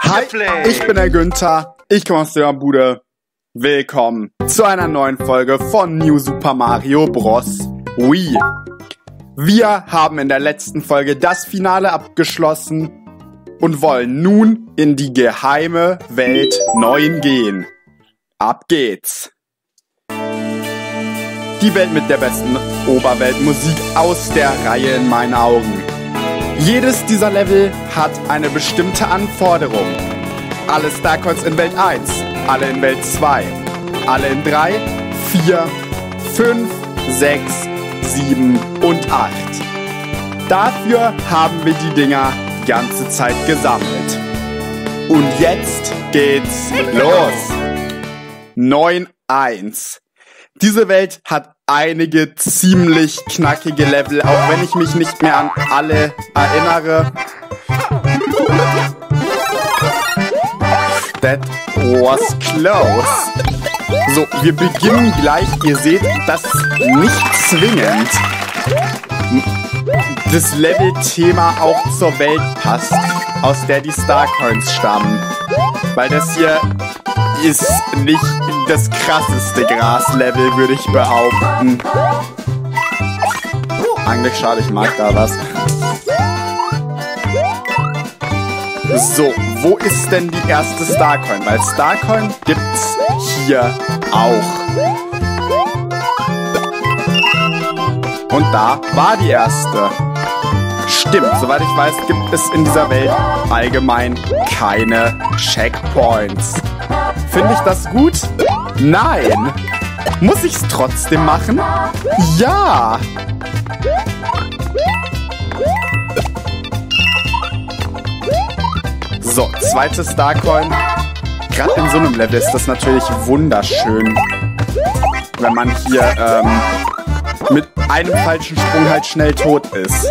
Hi, ich bin der Günther, ich komme aus der Bude. Willkommen zu einer neuen Folge von New Super Mario Bros. Wii. Wir haben in der letzten Folge das Finale abgeschlossen und wollen nun in die geheime Welt 9 gehen. Ab geht's! Die Welt mit der besten Oberweltmusik aus der Reihe in meinen Augen. Jedes dieser Level hat eine bestimmte Anforderung. Alle Starcoins in Welt 1, alle in Welt 2, alle in 3, 4, 5, 6, 7 und 8. Dafür haben wir die Dinger die ganze Zeit gesammelt. Und jetzt geht's los! 9.1. Diese Welt hat einige ziemlich knackige Level, auch wenn ich mich nicht mehr an alle erinnere. That was close. So, wir beginnen gleich. Ihr seht, das ist nicht zwingend das Level-Thema auch zur Welt passt, aus der die Starcoins stammen. Weil das hier ist nicht das krasseste Gras-Level, würde ich behaupten. Eigentlich schade, ich mag da was. So, wo ist denn die erste Starcoin? Weil Starcoin gibt's hier auch. Und da war die erste. Stimmt, soweit ich weiß, gibt es in dieser Welt allgemein keine Checkpoints. Finde ich das gut? Nein! Muss ich's trotzdem machen? Ja! So, zweite Starcoin. Gerade in so einem Level ist das natürlich wunderschön, wenn man hier mit einem falschen Sprung halt schnell tot ist.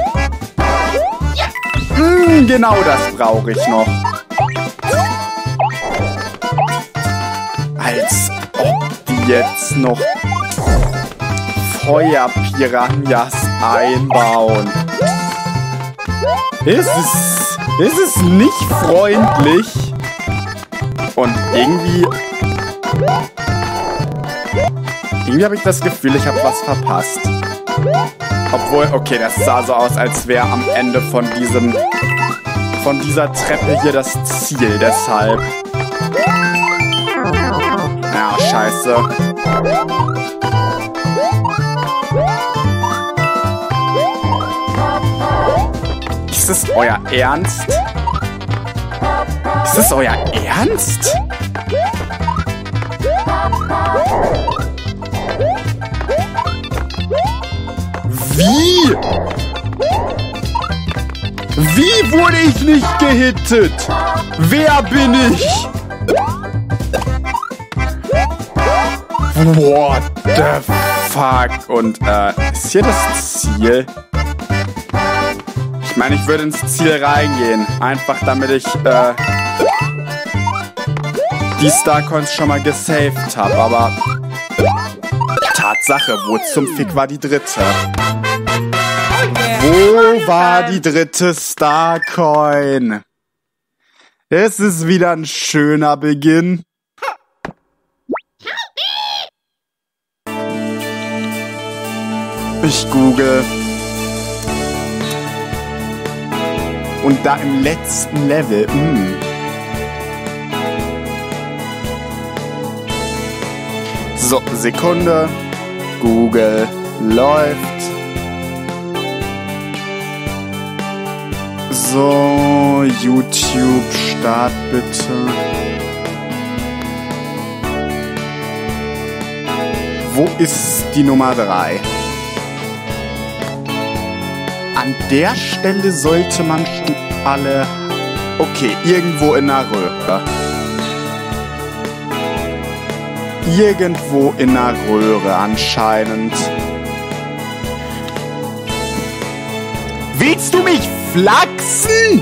Genau das brauche ich noch. Als ob die jetzt noch Feuerpiranhas einbauen. Ist es nicht freundlich? Und irgendwie habe ich das Gefühl, ich habe was verpasst. Obwohl, okay, das sah so aus, als wäre am Ende von dieser Treppe hier das Ziel, deshalb. Ja, scheiße. Ist das euer Ernst? Ist das euer Ernst? Wie? Wie wurde ich nicht gehittet? Wer bin ich? What the fuck? Und, ist hier das Ziel? Ich meine, ich würde ins Ziel reingehen. Einfach damit ich, die Starcoins schon mal gesaved habe. Aber Tatsache, wo zum Fick war die dritte? Wo war die dritte Starcoin? Es ist wieder ein schöner Beginn. Ich google. Und da im letzten Level, So, Sekunde. Google läuft. So, YouTube, Start bitte. Wo ist die Nummer 3? An der Stelle sollte man schon alle... Okay, irgendwo in der Röhre. Irgendwo in der Röhre anscheinend. Willst du mich flachsen?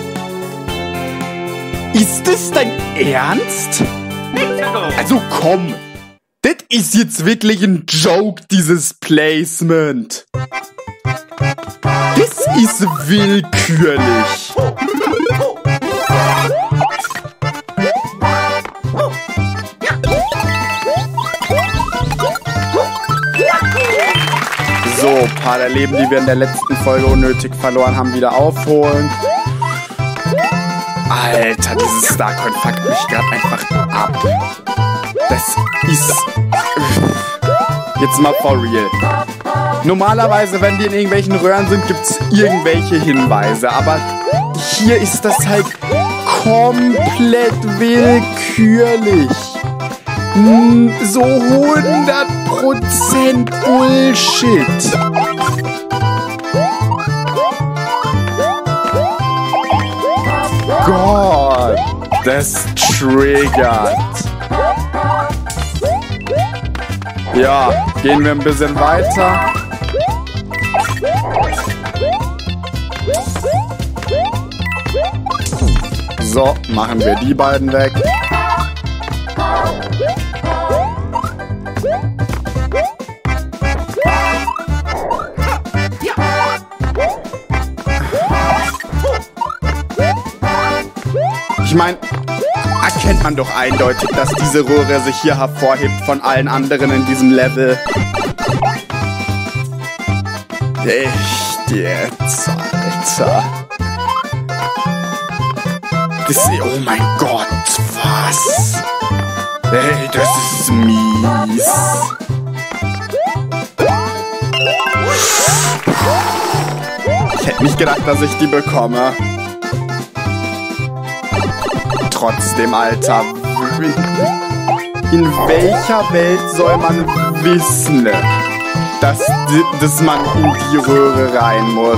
Ist es dein Ernst? Also komm. Das ist jetzt wirklich ein Joke, dieses Placement. Das ist willkürlich. paar der Leben, die wir in der letzten Folge unnötig verloren haben, wieder aufholen. Alter, dieses Starcoin fuckt mich gerade einfach ab. Das ist... Jetzt mal for real. Normalerweise, wenn die in irgendwelchen Röhren sind, gibt es irgendwelche Hinweise. Aber hier ist das halt komplett willkürlich. So 100% Bullshit. Gott, das triggert. Ja, gehen wir ein bisschen weiter. So, machen wir die beiden weg. Ich meine, erkennt man doch eindeutig, dass diese Röhre sich hier hervorhebt von allen anderen in diesem Level. Echt jetzt, Alter. Oh mein Gott, was? Ey, das ist mies. Ich hätte nicht gedacht, dass ich die bekomme. Trotzdem, Alter. In welcher Welt soll man wissen, dass man in die Röhre rein muss?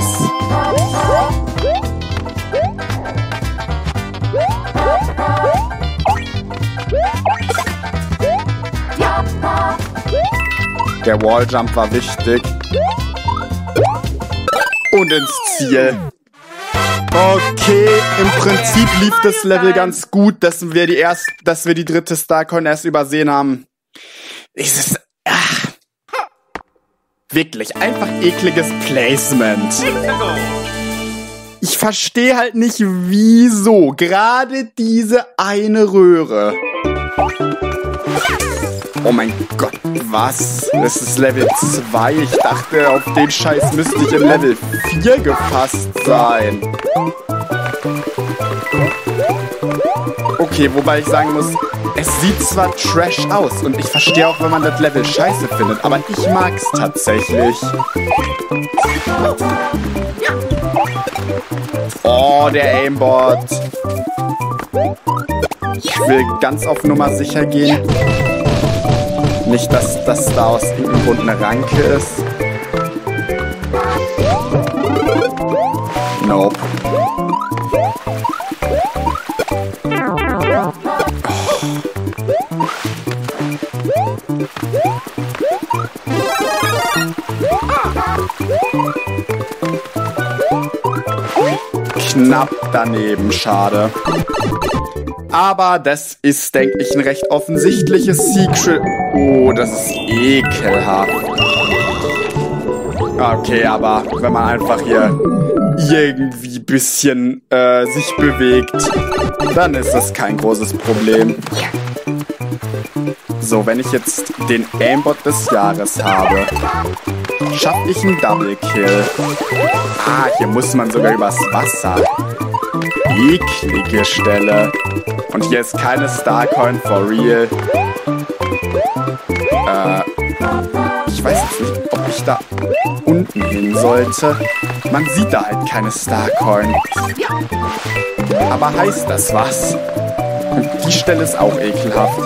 Der Walljump war wichtig. Und ins Ziel. Okay, im Prinzip lief das Level ganz gut, dass wir die dritte Starcoin erst übersehen haben. Dieses, wirklich, einfach ekliges Placement. Ich verstehe halt nicht, wieso gerade diese eine Röhre. Oh mein Gott, was? Das ist Level 2. Ich dachte, auf den Scheiß müsste ich im Level 4 gefasst sein. Okay, wobei ich sagen muss, es sieht zwar trash aus und ich verstehe auch, wenn man das Level scheiße findet, aber ich mag's tatsächlich. Oh, der Aimbot. Ich will ganz auf Nummer sicher gehen. Nicht, dass das da aus irgendeinem Grund eine Ranke ist. Nope. Knapp daneben, schade. Aber das ist, denke ich, ein recht offensichtliches Secret. Oh, das ist ekelhaft. Okay, aber wenn man einfach hier irgendwie ein bisschen sich bewegt, dann ist das kein großes Problem. So, wenn ich jetzt den Aimbot des Jahres habe, schaffe ich einen Double Kill. Ah, hier muss man sogar übers Wasser. Eklige Stelle. Und hier ist keine Starcoin for real. Ich weiß jetzt nicht, ob ich da unten hin sollte. Man sieht da halt keine Starcoin. Aber heißt das was? Und die Stelle ist auch ekelhaft.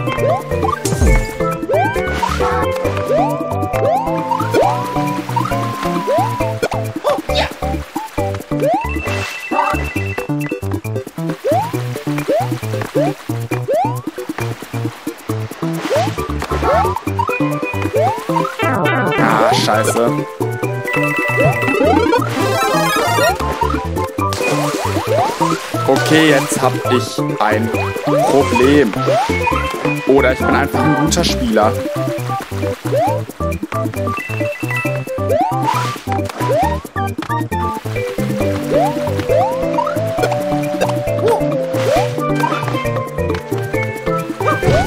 Ah, scheiße. Okay, jetzt hab ich ein Problem. Oder ich bin einfach ein guter Spieler.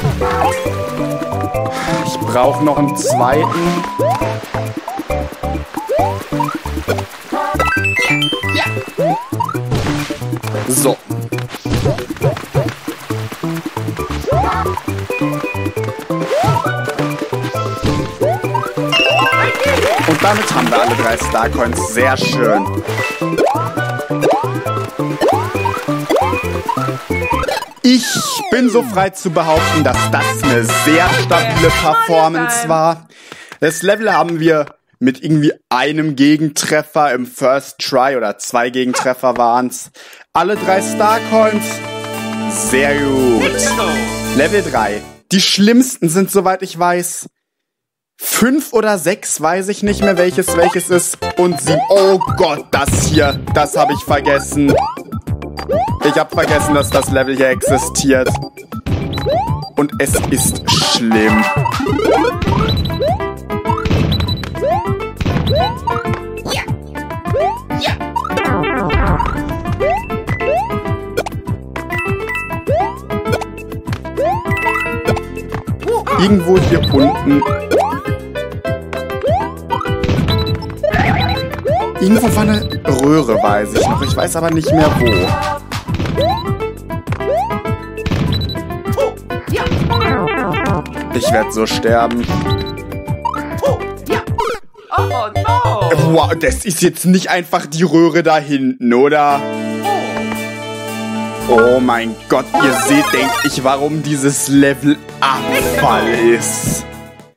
Ich brauche noch einen zweiten. Damit haben wir alle 3 Starcoins. Sehr schön. Ich bin so frei zu behaupten, dass das eine sehr stabile Performance war. Das Level haben wir mit irgendwie einem Gegentreffer im First Try oder 2 Gegentreffer waren's. Alle 3 Starcoins. Sehr gut. Level 3. Die schlimmsten sind, soweit ich weiß, 5 oder 6, weiß ich nicht mehr, welches ist. Und 7. Oh Gott, das hier, das habe ich vergessen. Ich habe vergessen, dass das Level hier existiert. Und es ist schlimm. Irgendwo hier unten. Irgendwo war eine Röhre, weiß ich noch. Ich weiß aber nicht mehr wo. Ich werde so sterben. Oh no! Wow, das ist jetzt nicht einfach die Röhre da hinten, oder? Oh mein Gott, ihr seht, denke ich, warum dieses Level Abfall ist.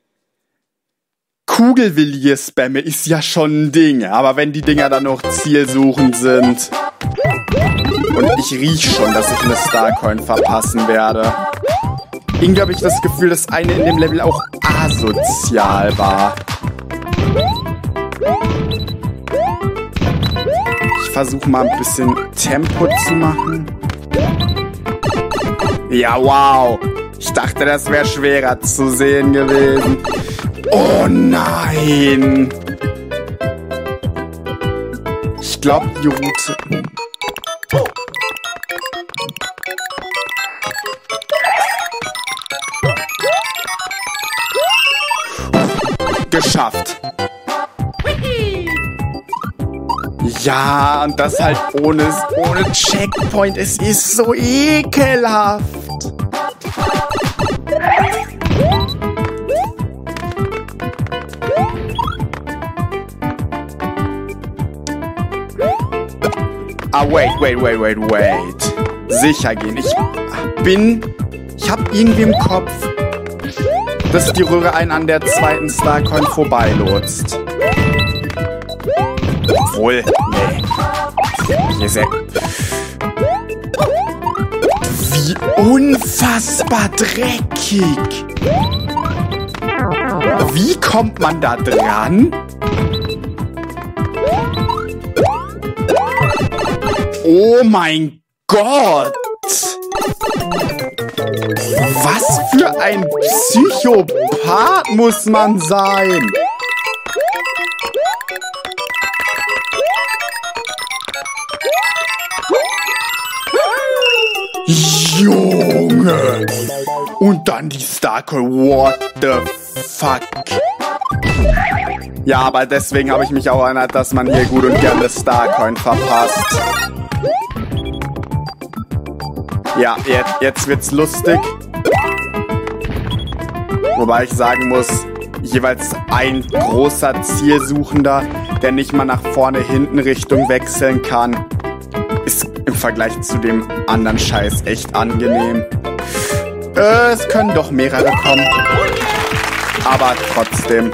Kugelvilliers-Spamme ist ja schon ein Ding, aber wenn die Dinger dann noch zielsuchend sind. Und ich riech schon, dass ich eine Starcoin verpassen werde. Irgendwie habe ich das Gefühl, dass eine in dem Level auch asozial war. Ich versuche mal ein bisschen Tempo zu machen. Ja, wow. Ich dachte, das wäre schwerer zu sehen gewesen. Oh nein. Ich glaube, die Route... Geschafft. Ja, und das halt ohne Checkpoint. Es ist so ekelhaft. Ah, wait. Sicher gehen. Ich hab irgendwie im Kopf, dass die Röhre einen an der zweiten Starcoin vorbeilotst. Obwohl, nee. Hier ist wie unfassbar dreckig. Wie kommt man da dran? Oh mein Gott! Was für ein Psychopath muss man sein? Junge! Und dann die Starcoin. What the fuck? Ja, aber deswegen habe ich mich auch erinnert, dass man hier gut und gerne Starcoin verpasst. Ja, jetzt wird's lustig. Wobei ich sagen muss, jeweils ein großer Zielsuchender, der nicht mal nach vorne, hinten Richtung wechseln kann, ist im Vergleich zu dem anderen Scheiß echt angenehm. Es können doch mehrere kommen. Aber trotzdem.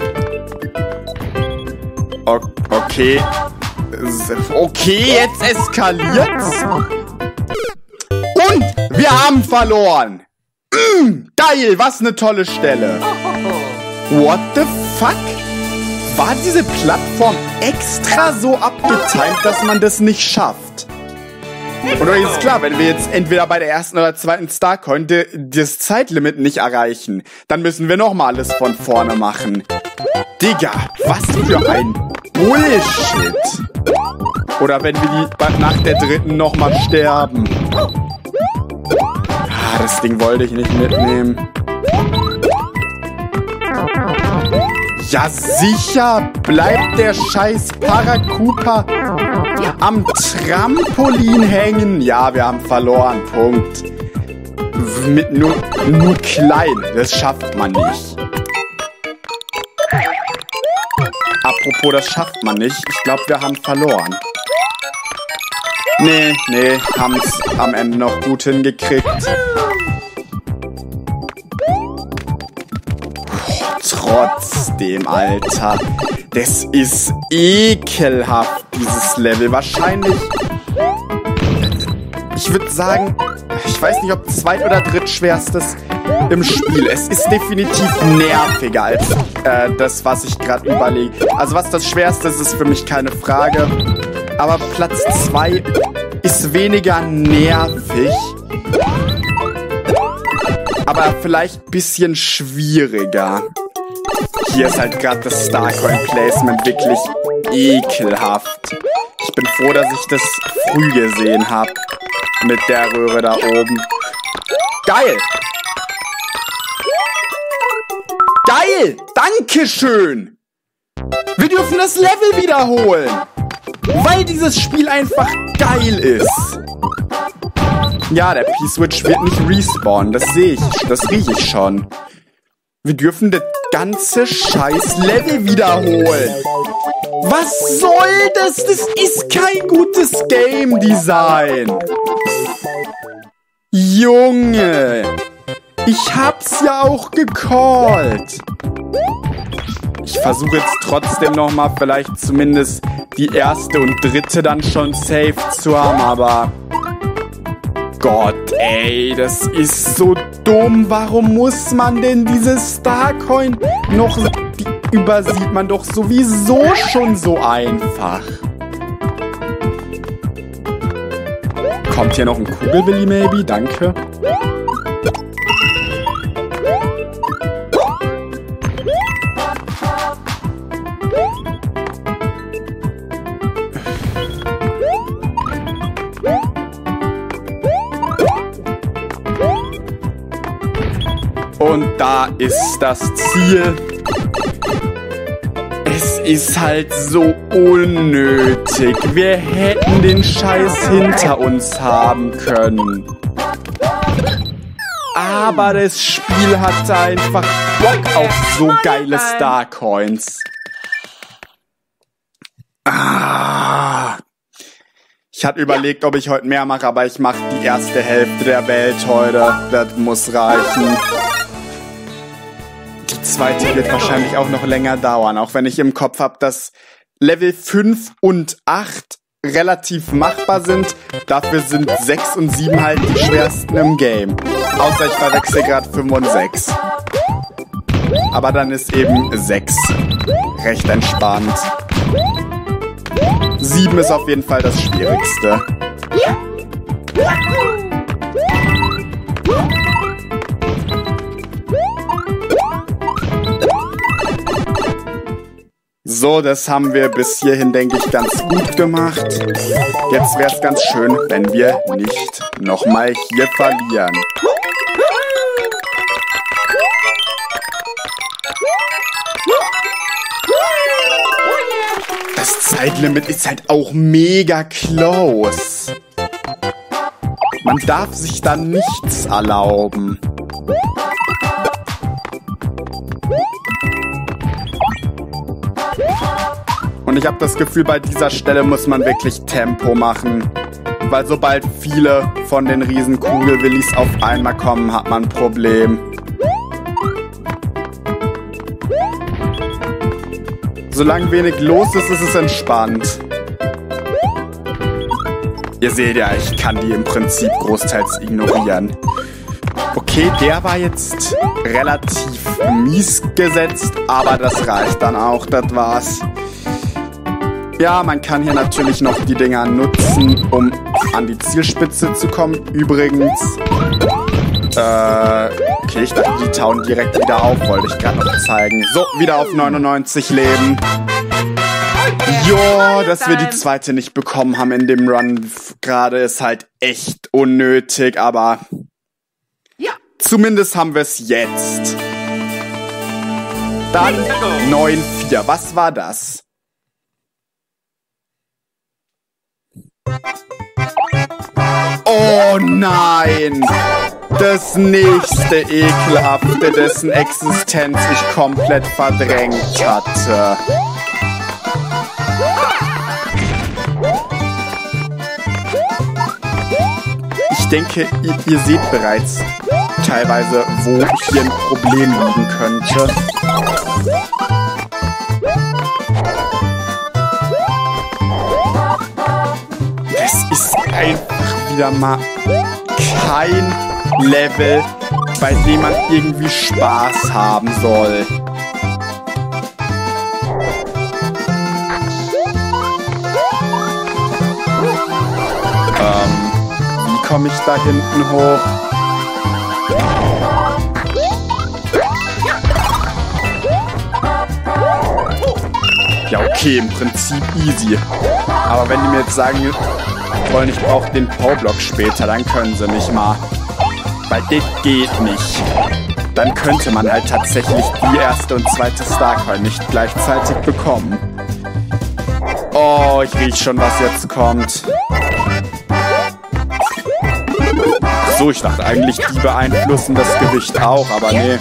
Okay. Okay, jetzt eskaliert's. Und wir haben verloren. Geil, was eine tolle Stelle. What the fuck? War diese Plattform extra so abgetimt, dass man das nicht schafft? Oder ist klar, wenn wir jetzt entweder bei der ersten oder zweiten Starcoin das Zeitlimit nicht erreichen, dann müssen wir nochmal alles von vorne machen. Digga, was für ein Bullshit. Oder wenn wir nach der dritten nochmal sterben. Ah, das Ding wollte ich nicht mitnehmen. Ja, sicher bleibt der scheiß Paracupa am Trampolin hängen. Ja, wir haben verloren. Punkt. Mit nur klein. Das schafft man nicht. apropos, das schafft man nicht. Ich glaube, wir haben verloren. Nee, haben es am Ende noch gut hingekriegt. Trotzdem, Alter. Das ist ekelhaft, dieses Level. Wahrscheinlich, ich würde sagen, ich weiß nicht, ob zweit- oder drittschwerstes im Spiel. Es ist definitiv nerviger als das, was ich gerade überlege. Also was das Schwerste ist für mich keine Frage. Aber Platz 2 ist weniger nervig. Aber vielleicht ein bisschen schwieriger. Hier ist halt gerade das Starcoin-Placement wirklich ekelhaft. Ich bin froh, dass ich das früh gesehen habe. Mit der Röhre da oben. Geil! Geil! Dankeschön! Wir dürfen das Level wiederholen! Weil dieses Spiel einfach geil ist. Ja, der P-Switch wird nicht respawnen. Das sehe ich. Das rieche ich schon. Wir dürfen das ganze scheiß Level wiederholen. Was soll das? Das ist kein gutes Game Design. Junge. Ich hab's ja auch gecallt. Ich versuche jetzt trotzdem nochmal vielleicht zumindest die erste und dritte dann schon safe zu haben, aber Gott, ey, das ist so dumm. Warum muss man denn diese Starcoin noch... Die übersieht man doch sowieso schon so einfach. Kommt hier noch ein Kugelwilli, maybe? Danke. Und da ist das Ziel. Es ist halt so unnötig. Wir hätten den Scheiß hinter uns haben können. Aber das Spiel hatte einfach Bock auf so geile Starcoins. Ich hatte überlegt, ob ich heute mehr mache, aber ich mache die erste Hälfte der Welt heute. Das muss reichen. Die zweite wird wahrscheinlich auch noch länger dauern, auch wenn ich im Kopf habe, dass Level 5 und 8 relativ machbar sind. Dafür sind 6 und 7 halt die schwersten im Game. Außer ich verwechsel gerade 5 und 6. Aber dann ist eben 6 recht entspannt. 7 ist auf jeden Fall das Schwierigste. So, das haben wir bis hierhin, denke ich, ganz gut gemacht. Jetzt wäre es ganz schön, wenn wir nicht nochmal hier verlieren. Das Zeitlimit ist halt auch mega close. Man darf sich da nichts erlauben. Und ich habe das Gefühl, bei dieser Stelle muss man wirklich Tempo machen. Weil sobald viele von den riesen Kugelwillis auf einmal kommen, hat man ein Problem. Solange wenig los ist, ist es entspannt. Ihr seht ja, ich kann die im Prinzip großteils ignorieren. Okay, der war jetzt relativ mies gesetzt, aber das reicht dann auch, das war's. Ja, man kann hier natürlich noch die Dinger nutzen, um an die Zielspitze zu kommen. Übrigens, okay, ich dachte, die tauen direkt wieder auf, wollte ich gerade noch zeigen. So, wieder auf 99 Leben. Jo, dass wir die zweite nicht bekommen haben in dem Run gerade ist halt echt unnötig, aber ja, zumindest haben wir es jetzt. Dann 9-4. Was war das? Oh nein! Das nächste Ekelhafte, dessen Existenz ich komplett verdrängt hatte. denke, ihr seht bereits teilweise, wo hier ein Problem liegen könnte. Es ist einfach wieder mal kein Level, bei dem man irgendwie Spaß haben soll. Wie komme ich da hinten hoch? Ja, okay, im Prinzip easy. Aber wenn die mir jetzt sagen wollen, ich brauche den Powerblock später, dann können sie mich mal. Weil das geht nicht. Dann könnte man halt tatsächlich die erste und zweite Starcoin nicht gleichzeitig bekommen. Oh, ich riech schon, was jetzt kommt. Ach so, ich dachte eigentlich, die beeinflussen das Gewicht auch, aber nee.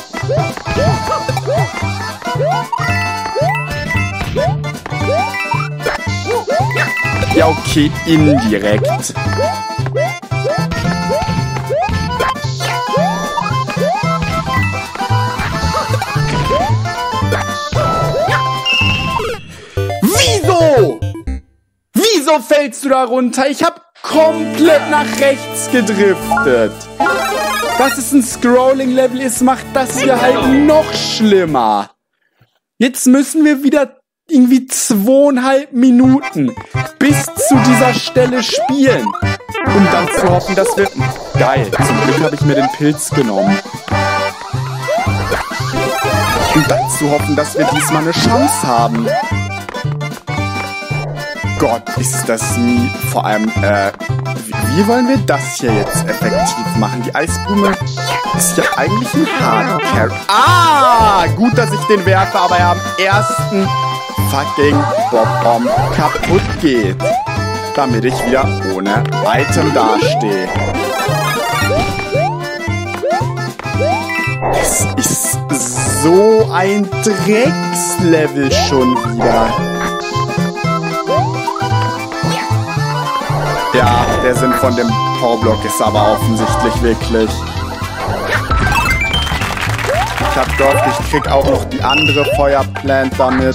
Ja, okay, indirekt. Wieso? Wieso fällst du da runter? Ich hab komplett nach rechts gedriftet. Dass es ein Scrolling-Level ist, macht das hier halt noch schlimmer. Jetzt müssen wir wieder irgendwie 2,5 Minuten bis zu dieser Stelle spielen. Um dann zu hoffen, dass wir... Geil, zum Glück habe ich mir den Pilz genommen. Und dann zu hoffen, dass wir diesmal eine Chance haben. Gott, ist das nie... Vor allem, wie wollen wir das hier jetzt effektiv machen? Die Eisblume ist ja eigentlich ein Hard-Carry. Ah, gut, dass ich den werfe, aber er am ersten fucking Bob-Bomb kaputt geht. Damit ich wieder ohne Item dastehe. Es ist so ein Dreckslevel schon wieder. Ja, der Sinn von dem Powerblock ist aber offensichtlich wirklich. Ich hab gehofft, ich krieg auch noch die andere Feuerplant damit.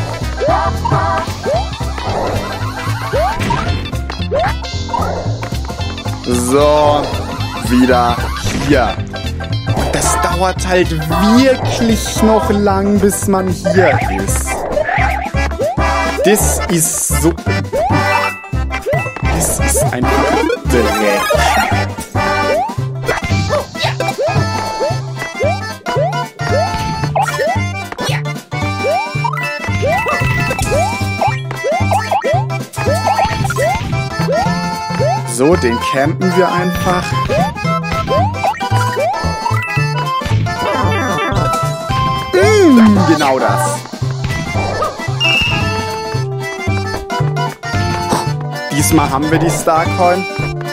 So, wieder hier. Und das dauert halt wirklich noch lang, bis man hier ist. Das ist so... Das ist einfach Dreck. So, den campen wir einfach. Genau das. Diesmal haben wir die Starcoin.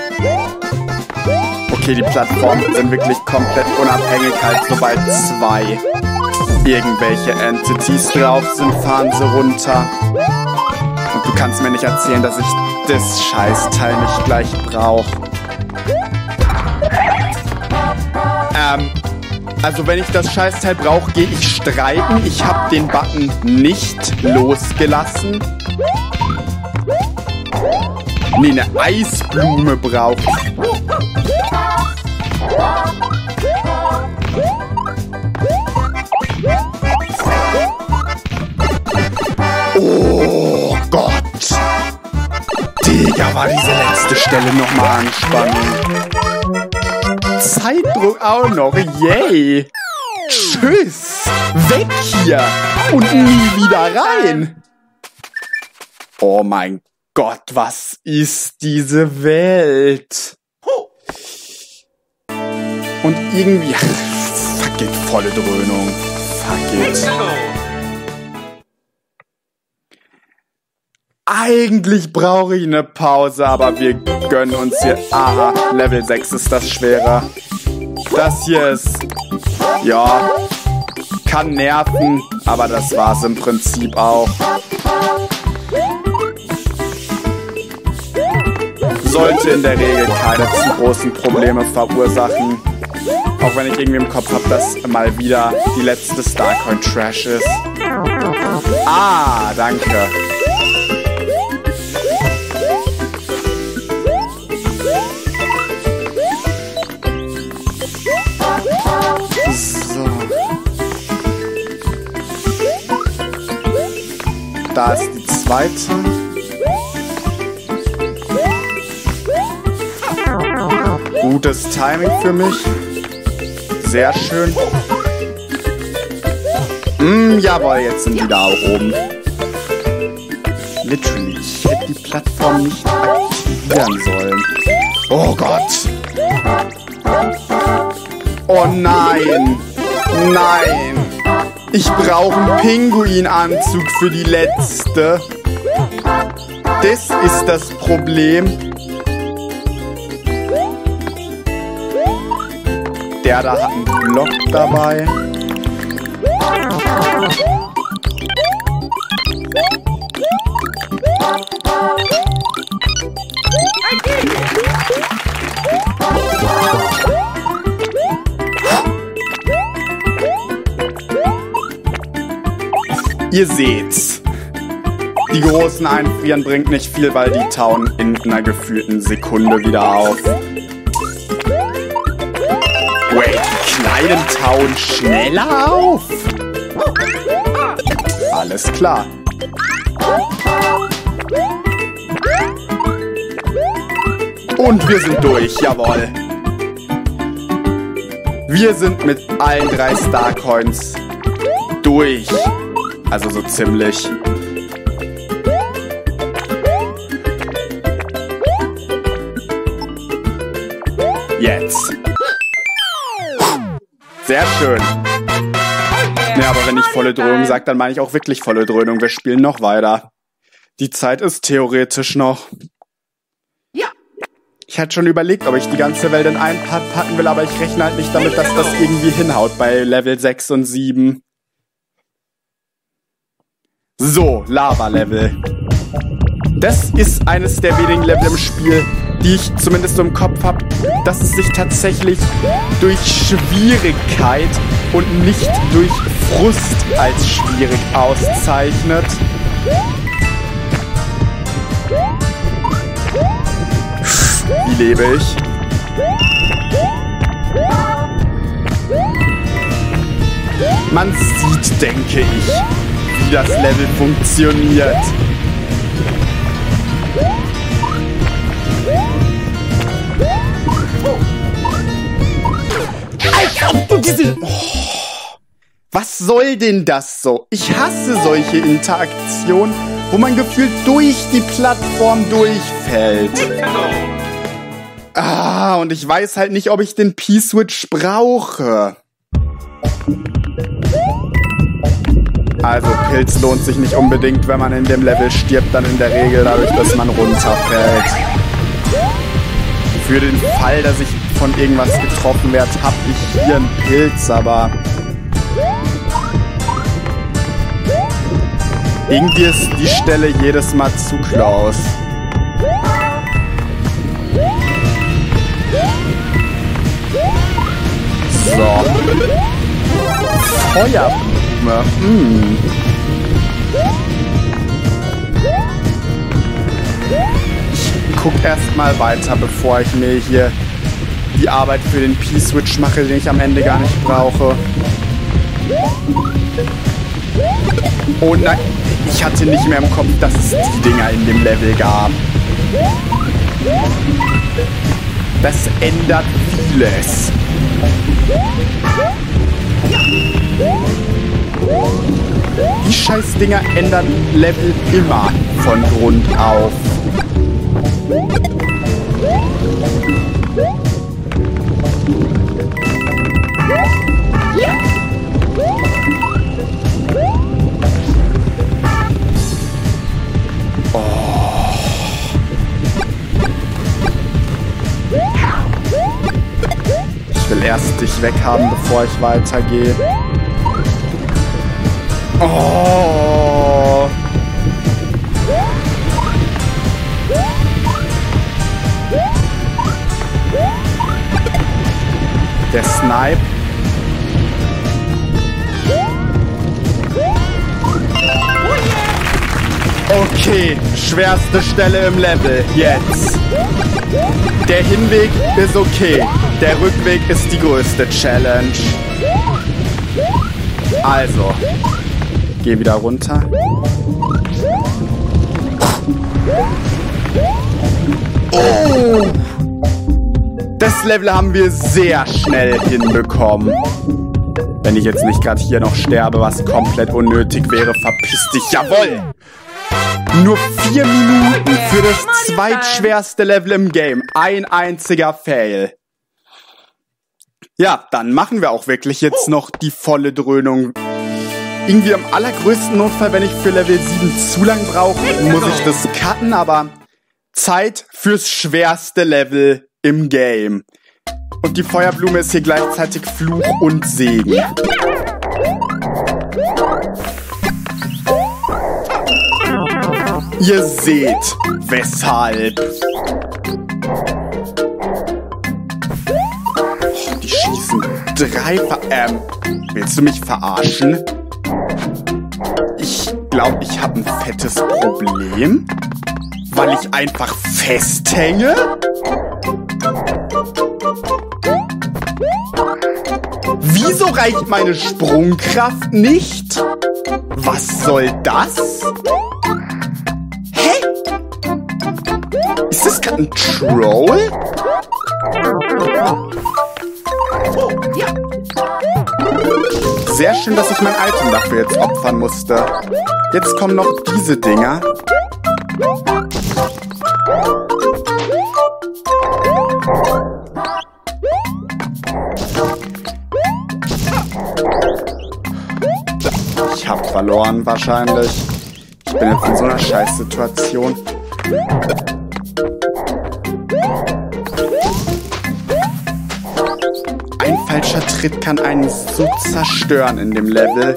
Okay, die Plattformen sind wirklich komplett unabhängig. Halt, sobald 2 irgendwelche Entities drauf sind, fahren sie runter. Und du kannst mir nicht erzählen, dass ich das Scheißteil nicht gleich brauche. Also wenn ich das Scheißteil brauche, gehe ich streiten. Ich habe den Button nicht losgelassen. Nee, eine Eisblume brauche ich. Oh Gott. Digga, war diese letzte Stelle nochmal Anspannung. Zeitdruck auch noch, yay. Tschüss. Weg hier. Und nie wieder rein. Oh mein Gott, was ist diese Welt? Und irgendwie... Fuck it, volle Dröhnung. Fuck it. Eigentlich brauche ich eine Pause, aber wir gönnen uns hier... Aha, Level 6 ist das schwerer. Das hier ist... Ja, kann nerven, aber das war's im Prinzip auch. sollte in der Regel keine zu großen Probleme verursachen. Auch wenn ich irgendwie im Kopf habe, dass mal wieder die letzte Starcoin Trash ist. Ah, danke. So. Da ist die zweite. Gutes Timing für mich. Sehr schön. Jawohl, jetzt sind die da auch oben. Literally, ich hätte die Plattform nicht aktivieren sollen. Oh Gott. Oh nein. Nein. Ich brauche einen Pinguinanzug für die letzte. Das ist das Problem. Der da hat einen Block dabei. Ihr seht's. Die großen Einfrieren bringt nicht viel, weil die tauen in einer gefühlten Sekunde wieder auf. Wait, die kleinen tauen schneller auf? Alles klar. Und wir sind durch, jawohl. Wir sind mit allen 3 Starcoins durch. Also so ziemlich. Jetzt. Sehr schön. Ja, aber wenn ich volle Dröhnung sage, dann meine ich auch wirklich volle Dröhnung. Wir spielen noch weiter. Die Zeit ist theoretisch noch. Ja. Ich hatte schon überlegt, ob ich die ganze Welt in einen Part packen will, aber ich rechne halt nicht damit, dass das irgendwie hinhaut bei Level 6 und 7. So, Lava-Level. Das ist eines der wenigen Level im Spiel, die ich zumindest so im Kopf habe, dass es sich tatsächlich durch Schwierigkeit und nicht durch Frust als schwierig auszeichnet. Wie lebe ich? Man sieht, denke ich, wie das Level funktioniert. Als ob du diese... Was soll denn das so? Ich hasse solche Interaktionen, wo man gefühlt durch die Plattform durchfällt. Ah, und ich weiß halt nicht, ob ich den P-Switch brauche. Also Pilz lohnt sich nicht unbedingt, wenn man in dem Level stirbt, dann in der Regel dadurch, dass man runterfällt. Für den Fall, dass ich von irgendwas getroffen werde, habe ich hier einen Pilz, aber... Irgendwie ist die Stelle jedes Mal zu close. So. Feuerblume. Ich guck erst mal weiter, bevor ich mir hier die Arbeit für den P-Switch mache, den ich am Ende gar nicht brauche. Oh nein, ich hatte nicht mehr im Kopf, dass es die Dinger in dem Level gab. Das ändert vieles. Die Scheißdinger ändern Level immer von Grund auf. Ich will erst dich weghaben, bevor ich weitergehe. Oh. Der Snipe. Okay, schwerste Stelle im Level. Jetzt. Der Hinweg ist okay. Der Rückweg ist die größte Challenge. Also, geh wieder runter. Oh! Das Level haben wir sehr schnell hinbekommen. Wenn ich jetzt nicht gerade hier noch sterbe, was komplett unnötig wäre, verpiss dich. Jawohl! Nur 4 Minuten für das zweitschwerste Level im Game. Ein einziger Fail. Ja, dann machen wir auch wirklich jetzt noch die volle Dröhnung. Irgendwie am allergrößten Notfall, wenn ich für Level 7 zu lang brauche, muss ich das cutten, aber Zeit fürs schwerste Level im Game. Und die Feuerblume ist hier gleichzeitig Fluch und Segen. Ihr seht, weshalb. Oh, die schießen 3 willst du mich verarschen? Ich glaube, ich habe ein fettes Problem, weil ich einfach festhänge. Wieso reicht meine Sprungkraft nicht? Was soll das? Hä? Ist das gerade ein Troll? Sehr schön, dass ich mein Item dafür jetzt opfern musste. Jetzt kommen noch diese Dinger. Ich hab verloren wahrscheinlich. Ich bin jetzt in so einer Scheißsituation. Ein falscher Tritt kann einen so zerstören in dem Level.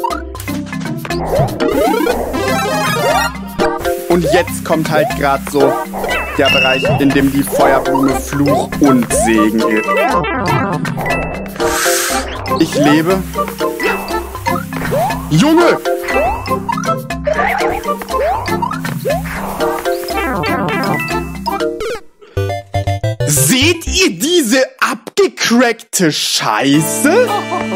Und jetzt kommt halt gerade so der Bereich, in dem die Feuerblume Fluch und Segen ist. Ich lebe. Junge! Seht ihr diese abgecrackte Scheiße?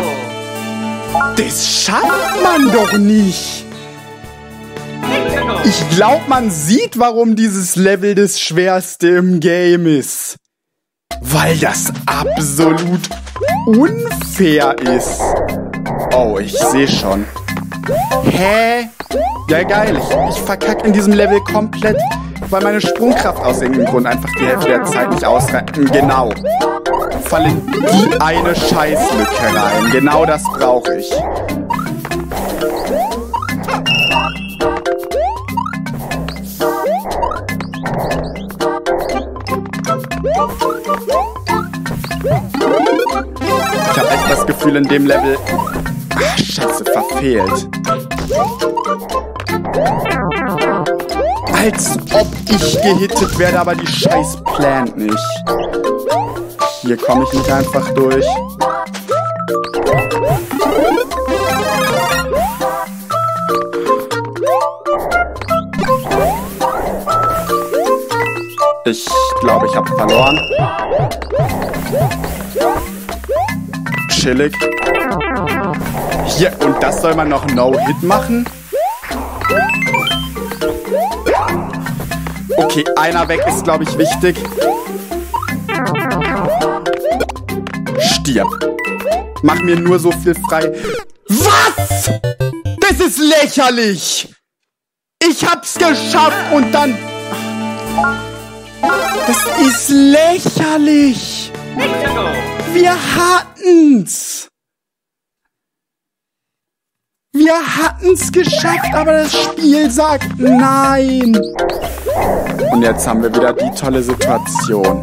Das schafft man doch nicht. Ich glaube, man sieht, warum dieses Level das schwerste im Game ist. Weil das absolut unfair ist. Oh, ich sehe schon. Hä? Ja, geil. Ich verkacke in diesem Level komplett, weil meine Sprungkraft aus irgendeinem Grund einfach die Hälfte der Zeit nicht ausreicht. Genau. Fall in die eine Scheißlücke rein. Genau das brauche ich. Ich habe echt das Gefühl, in dem Level... Ach, scheiße, verfehlt. Als ob ich gehittet werde, aber die Scheiß plant nicht. Hier komme ich nicht einfach durch. Ich glaube, ich habe verloren. Chillig. Hier, und das soll man noch No-Hit machen? Okay, einer weg ist, glaube ich, wichtig. Stirb. Mach mir nur so viel frei. Was? Das ist lächerlich. Ich hab's geschafft und dann... Das ist lächerlich. Wir hatten's. Wir hatten's geschafft, aber das Spiel sagt nein. Und jetzt haben wir wieder die tolle Situation.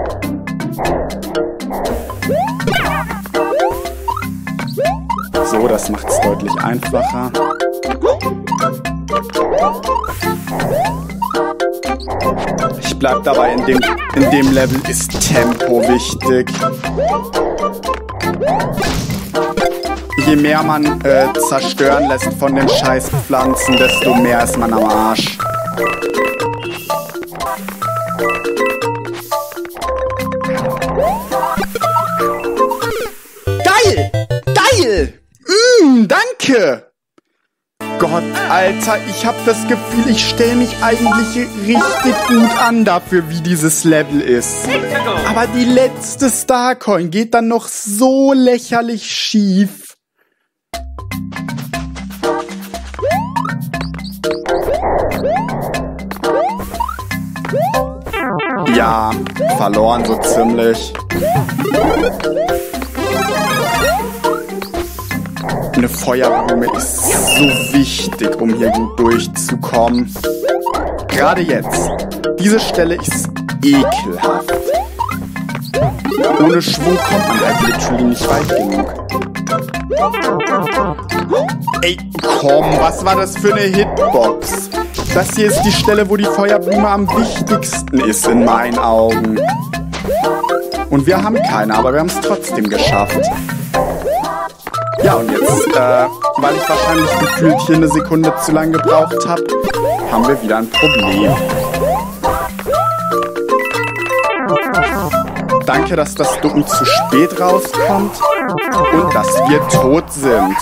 So, das einfacher. Ich bleib dabei, in dem Level ist Tempo wichtig. Je mehr man zerstören lässt von den Scheißpflanzen, desto mehr ist man am Arsch. Geil! Geil! Danke! Gott, Alter, ich hab das Gefühl, ich stelle mich eigentlich richtig gut an dafür, wie dieses Level ist. Aber die letzte Starcoin geht dann noch so lächerlich schief. Ja, verloren so ziemlich. Eine Feuerblume ist so wichtig, um hier gut durchzukommen. Gerade jetzt. Diese Stelle ist ekelhaft. Ohne Schwung kommt man halt literally nicht weit genug. Ey, komm, was war das für eine Hitbox? Das hier ist die Stelle, wo die Feuerblume am wichtigsten ist in meinen Augen. Und wir haben keine, aber wir haben es trotzdem geschafft. Ja, und jetzt, weil ich wahrscheinlich gefühlt hier eine Sekunde zu lang gebraucht habe, haben wir wieder ein Problem. Danke, dass das Ducken zu spät rauskommt und dass wir tot sind.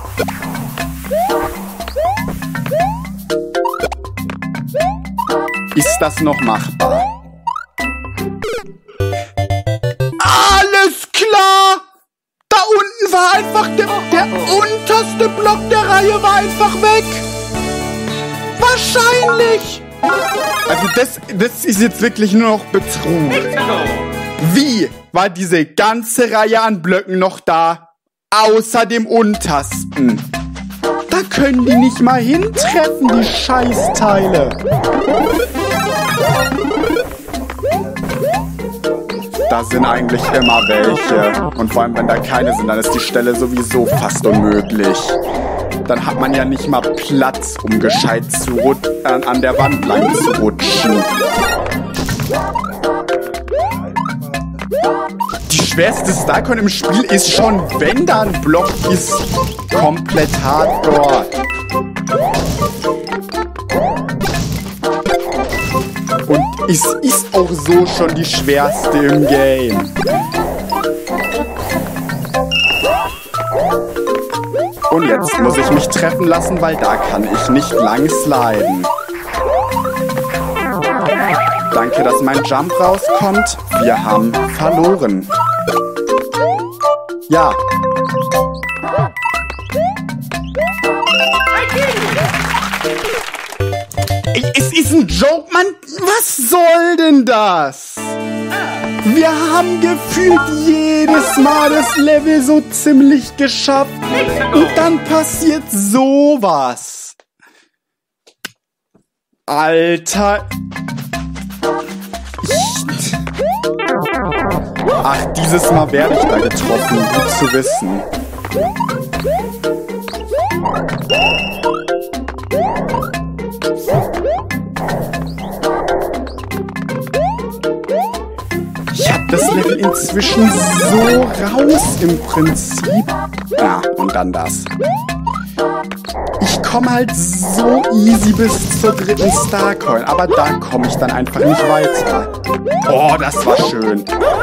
Ist das noch machbar? Alles klar! Da unten war einfach der unterste Block der Reihe war einfach weg. Wahrscheinlich. Also das ist jetzt wirklich nur noch Betrug. Wie war diese ganze Reihe an Blöcken noch da? Außer dem untersten. Da können die nicht mal hintreffen, die Scheißteile. Da sind eigentlich immer welche. Und vor allem, wenn da keine sind, dann ist die Stelle sowieso fast unmöglich. Dann hat man ja nicht mal Platz, um gescheit an der Wand lang zu rutschen. Die schwerste Starcoin im Spiel ist schon, wenn da ein Block ist, komplett hardcore. Und es ist auch so schon die schwerste im Game. Und jetzt muss ich mich treffen lassen, weil da kann ich nicht lang sliden. Danke, dass mein Jump rauskommt. Wir haben verloren. Ja. Es ist ein Joke, Mann. Was soll denn das? Wir haben gefühlt jedes Mal das Level so ziemlich geschafft. Und dann passiert sowas. Alter. Ach, dieses Mal werde ich da getroffen. Gut zu wissen. Ich hab das Level inzwischen so raus im Prinzip. Ja, und dann das. Ich komme halt so easy bis zur dritten Starcoin, aber da komme ich dann einfach nicht weiter. Oh, das war schön.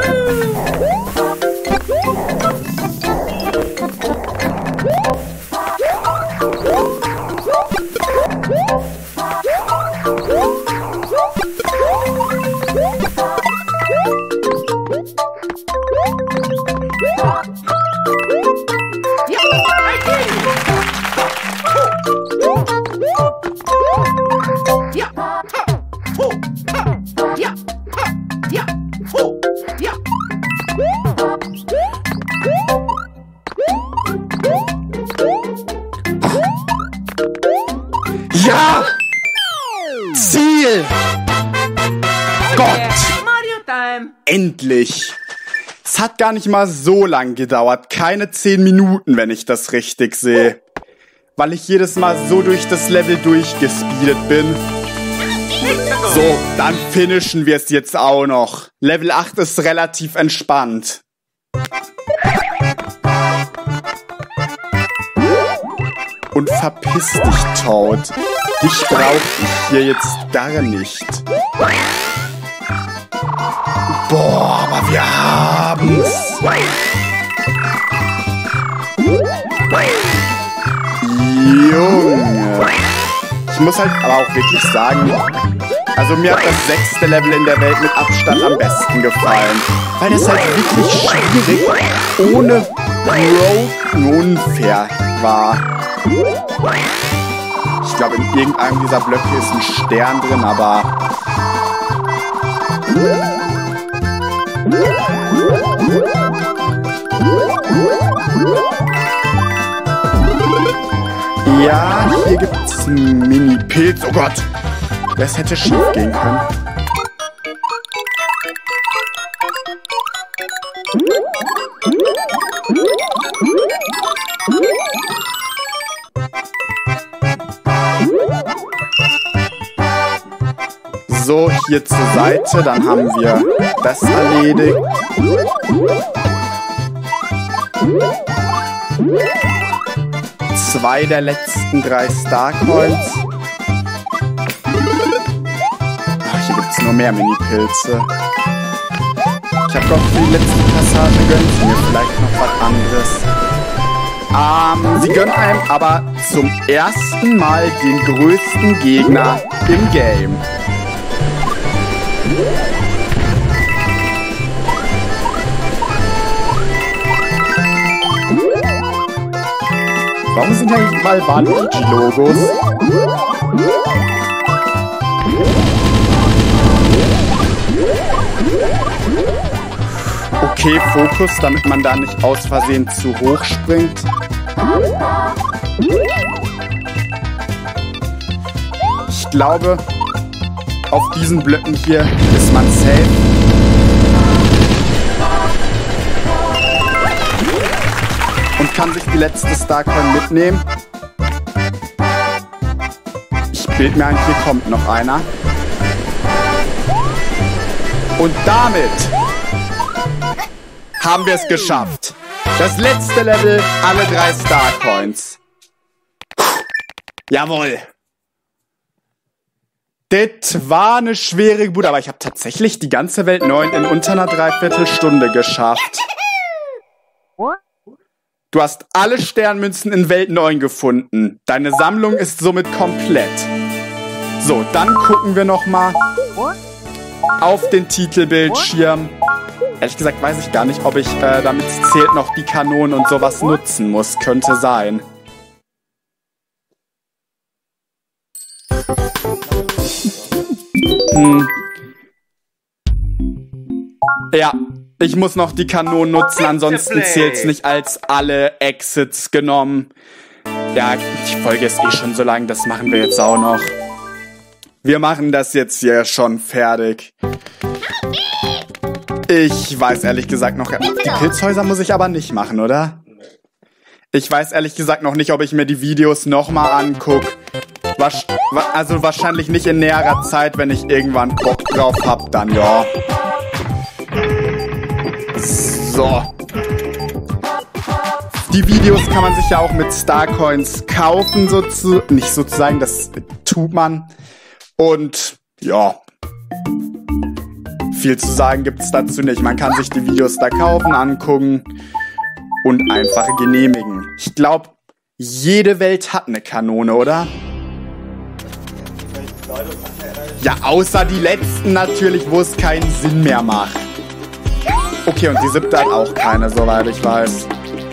Ja! Ziel! Gott! Mario Time! Endlich! Es hat gar nicht mal so lang gedauert. Keine 10 Minuten, wenn ich das richtig sehe. weil ich jedes Mal so durch das Level durchgespeedet bin. So, dann finishen wir es jetzt auch noch. Level 8 ist relativ entspannt. Und verpiss dich, Toad. Dich brauch ich hier jetzt gar nicht. Boah, aber wir haben's. Junge. Ich muss halt aber auch wirklich sagen, also mir hat das 6. Level in der Welt mit Abstand am besten gefallen. Weil das halt wirklich schwierig ohne Broken unfair war. Ich glaube, in irgendeinem dieser Blöcke ist ein Stern drin, aber... Ja, hier gibt's einen Mini-Pilz. Oh Gott, das hätte schief gehen können. So, hier zur Seite, dann haben wir das erledigt. Zwei der letzten 3 Starcoins. Ach, hier gibt es nur mehr Mini-Pilze. Ich habe gehofft, für die letzte Passage gönnen sie mir vielleicht noch was anderes. Sie gönnen einem aber zum ersten Mal den größten Gegner im Game. Warum sind eigentlich mal Waluigi-Logos? Okay, Fokus, damit man da nicht aus Versehen zu hoch springt. Ich glaube, auf diesen Blöcken hier ist man safe. Und kann sich die letzte Starcoin mitnehmen. Ich bild mir ein, hier kommt noch einer. Und damit haben wir es geschafft. Das letzte Level, alle 3 Starcoins. Jawohl. Das war eine schwere Geburt, aber ich habe tatsächlich die ganze Welt 9 in unter einer Dreiviertelstunde geschafft. Du hast alle Sternmünzen in Welt 9 gefunden. Deine Sammlung ist somit komplett. So, dann gucken wir nochmal auf den Titelbildschirm. Ehrlich gesagt weiß ich gar nicht, ob ich, damit es zählt, noch die Kanonen und sowas nutzen muss. Könnte sein. Ja, ich muss noch die Kanonen nutzen, ansonsten zählt's nicht als alle Exits genommen. Ja, die Folge ist eh schon so lang, das machen wir jetzt auch noch. Wir machen das jetzt hier schon fertig. Ich weiß ehrlich gesagt noch... Die Pilzhäuser muss ich aber nicht machen, oder? Ich weiß ehrlich gesagt noch nicht, ob ich mir die Videos nochmal angucke. Also wahrscheinlich nicht in näherer Zeit, wenn ich irgendwann Bock drauf hab, dann ja. So. Die Videos kann man sich ja auch mit Starcoins kaufen, nicht sozusagen, das tut man. Und ja, viel zu sagen gibt's dazu nicht. Man kann sich die Videos da kaufen, angucken und einfach genehmigen. Ich glaube, jede Welt hat eine Kanone, oder? Ja, außer die letzten natürlich, wo es keinen Sinn mehr macht. Okay, und die 7. hat auch keine, soweit ich weiß.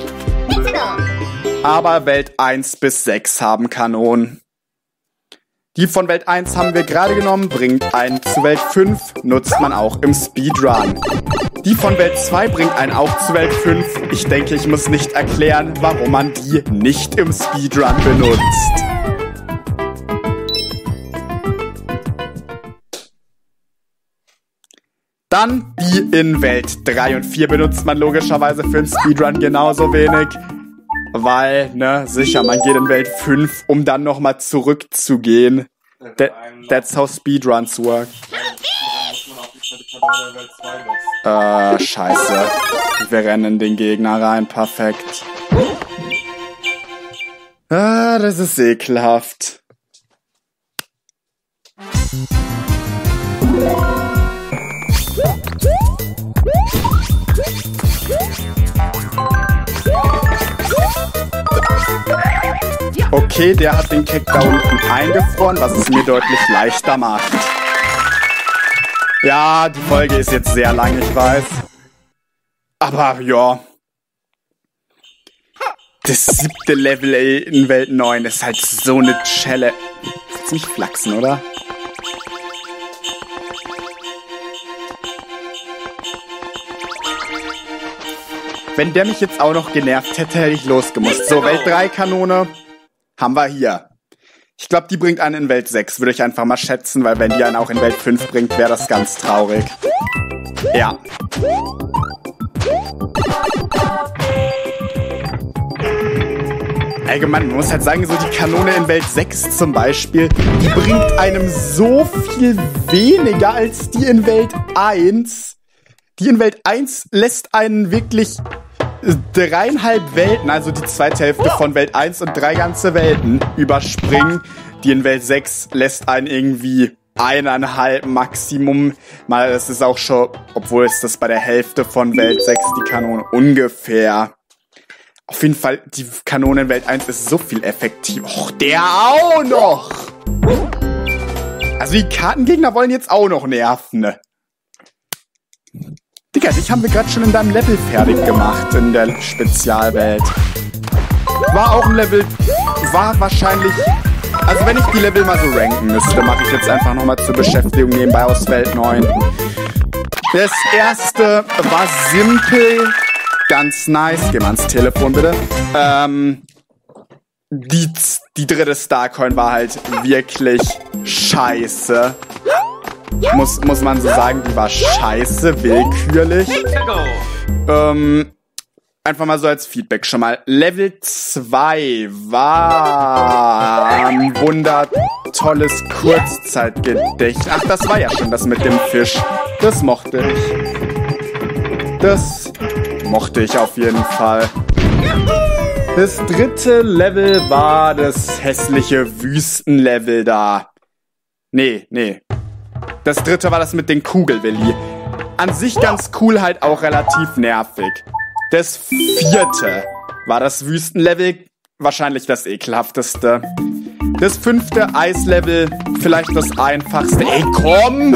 Aber Welt 1 bis 6 haben Kanonen. Die von Welt 1 haben wir gerade genommen, bringt einen zu Welt 5, nutzt man auch im Speedrun. Die von Welt 2 bringt einen auch zu Welt 5. Ich denke, ich muss nicht erklären, warum man die nicht im Speedrun benutzt. Dann die in Welt 3 und 4 benutzt man logischerweise für den Speedrun genauso wenig. Weil, ne, sicher, man geht in Welt 5, um dann nochmal zurückzugehen. That's how Speedruns work. Scheiße. Wir rennen den Gegner rein, perfekt. Das ist ekelhaft. Okay, der hat den Kick da unten eingefroren, was es mir deutlich leichter macht. Ja, die Folge ist jetzt sehr lang, ich weiß. Aber ja. Das 7. Level in Welt 9 ist halt so eine Challenge. Willst mich flachsen, oder? Wenn der mich jetzt auch noch genervt hätte, hätte ich losgemusst. So, Welt 3 Kanone haben wir hier. Ich glaube, die bringt einen in Welt 6, würde ich einfach mal schätzen, weil wenn die einen auch in Welt 5 bringt, wäre das ganz traurig. Ja. Allgemein, man muss halt sagen, so die Kanone in Welt 6 zum Beispiel, die bringt einem so viel weniger als die in Welt 1. Die in Welt 1 lässt einen wirklich 3,5 Welten, also die zweite Hälfte von Welt 1 und 3 ganze Welten überspringen. Die in Welt 6 lässt einen irgendwie 1,5 Maximum. Mal, das ist auch schon, obwohl es das bei der Hälfte von Welt 6 die Kanone ungefähr. Auf jeden Fall, die Kanone in Welt 1 ist so viel effektiver. Och, der auch noch! Also die Kartengegner wollen jetzt auch noch nerven, ne? Digga, dich haben wir gerade schon in deinem Level fertig gemacht, in der Spezialwelt. War auch ein Level, war wahrscheinlich... Also wenn ich die Level mal so ranken müsste, mache ich jetzt einfach nochmal zur Beschäftigung nebenbei aus Welt 9. Das erste war simpel, ganz nice. Geh mal ans Telefon, bitte. Die dritte Starcoin war halt wirklich scheiße. Muss man so sagen, die war scheiße, willkürlich. Einfach mal so als Feedback schon mal. Level 2 war ein wundertolles Kurzzeitgedicht. Ach, das war ja schon das mit dem Fisch. Das mochte ich. Das mochte ich auf jeden Fall. Das dritte Level war das hässliche Wüstenlevel da. Nee. Das dritte war das mit den Kugelwilli. An sich ganz cool, halt auch relativ nervig. Das vierte war das Wüstenlevel, wahrscheinlich das ekelhafteste. Das 5. Eislevel, vielleicht das einfachste. Ey, komm!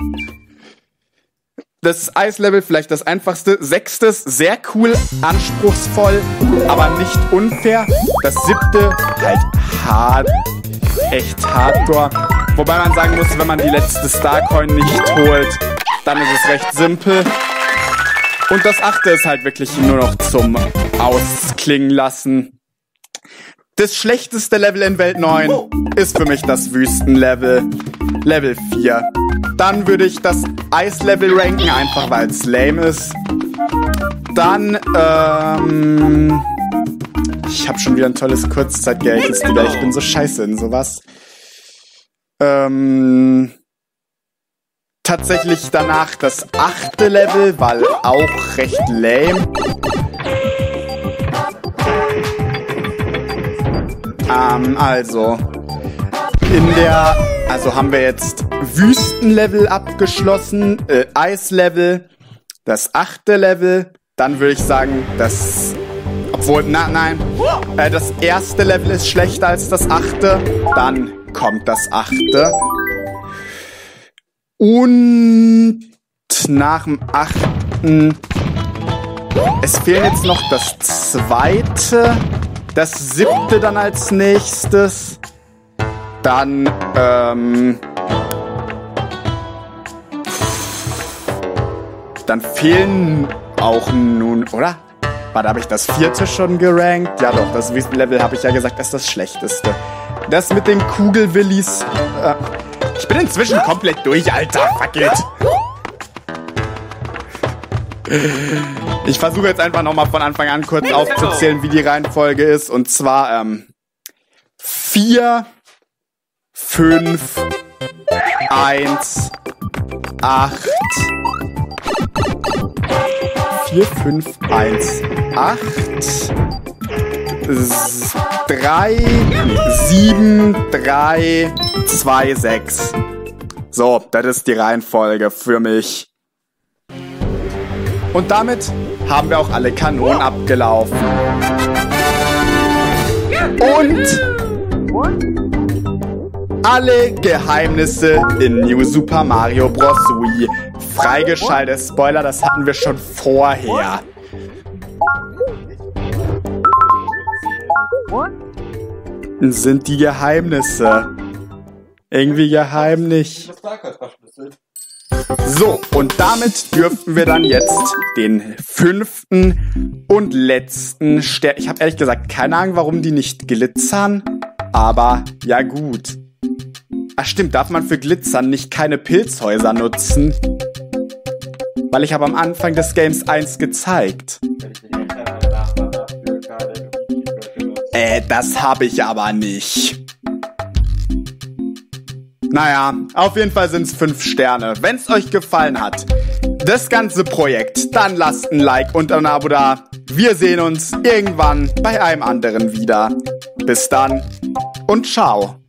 Das Eislevel, vielleicht das einfachste. 6. sehr cool, anspruchsvoll, aber nicht unfair. Das 7. halt hart, echt hardcore. Wobei man sagen muss, wenn man die letzte Starcoin nicht holt, dann ist es recht simpel. Und das 8. ist halt wirklich nur noch zum Ausklingen lassen. Das schlechteste Level in Welt 9 ist für mich das Wüstenlevel. Level 4. Dann würde ich das Eislevel ranken, einfach weil es lame ist. Dann, ich habe schon wieder ein tolles Kurzzeitgedächtnis, Digga. Ich bin so scheiße in sowas. Tatsächlich danach das 8. Level, weil auch recht lame. Also haben wir jetzt Wüstenlevel abgeschlossen, Eislevel, das 8. Level, dann würde ich sagen, das erste Level ist schlechter als das 8. Dann kommt das 8. Und nach dem 8. Es fehlt jetzt noch das 2., das 7. dann als nächstes. Dann, dann fehlen auch nun, oder? Warte, habe ich das 4. schon gerankt? Ja doch, das Level habe ich ja gesagt, ist das schlechteste. Das mit den Kugelwillis, ich bin inzwischen komplett durch, Alter. Fuck it. Ich versuche jetzt einfach nochmal von Anfang an kurz aufzuzählen, wie die Reihenfolge ist. Und zwar 4, 5, 1, 8, 4, 5, 1, 8, 3, 7, 3, 2, 6. So, das ist die Reihenfolge für mich. Und damit haben wir auch alle Kanonen abgelaufen. Und alle Geheimnisse in New Super Mario Bros. Wii freigeschaltet. Spoiler, das hatten wir schon vorher. Sind die Geheimnisse irgendwie geheim nicht? So, und damit dürften wir dann jetzt den 5. und letzten Stern... Ich habe ehrlich gesagt keine Ahnung, warum die nicht glitzern, aber ja gut. Ach stimmt, darf man für Glitzern nicht keine Pilzhäuser nutzen? Weil ich habe am Anfang des Games 1 gezeigt. Das habe ich aber nicht. Naja, auf jeden Fall sind es 5 Sterne. Wenn es euch gefallen hat, das ganze Projekt, dann lasst ein Like und ein Abo da. Wir sehen uns irgendwann bei einem anderen wieder. Bis dann und ciao.